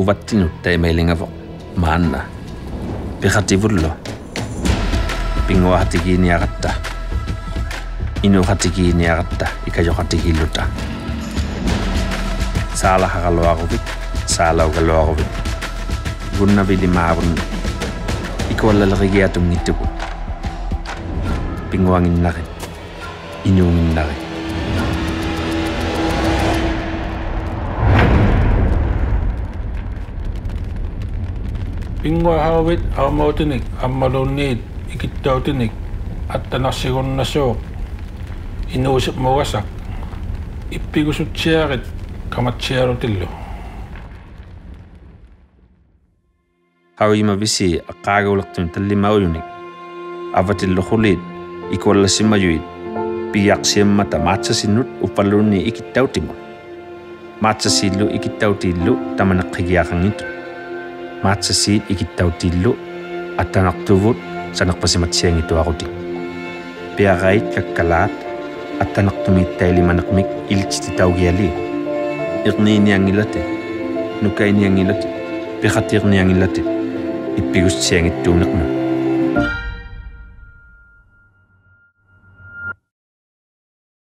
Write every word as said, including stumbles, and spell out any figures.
uvattinut taimailingafoq maanna piqativullu pinguaqatigiiniaqatta inuqatigiiniaqatta ikajoqatigilluta saalaqaqaluaquvik saalaugaluaquvik gunnavili maavunna ikuallaleqigiatungittuku pinguanginnaqit inuunginnaqit ಪಿᖕᖑಅᓑ ᐊᒏᒧᓐ ᐊᒻᒪᓗ ᐃකිթtautinik аттанарсигуннасууq ИНУУᒋත් мугасак иппигусутсиарит каматсиалутиллу hawima visi aqaagulaqtun tallimauyunik avatilluquliit ikuallasimmayuit piiaqsiammata ᒫաթსasinnut uppallunni ikittautimun ᒫաթսаsillu ikittautillu tamaneqqigiaqanngittu ᒫաթсасиит ikittautillu аттанартувут санерпасиматсиангитуақути пиараит каккалаат аттанартумииттаилиманеқмик илтитаугиали ирнииниангилати нукаиниангилати пиқатиерниангилати иппигуссиангиттуунеқну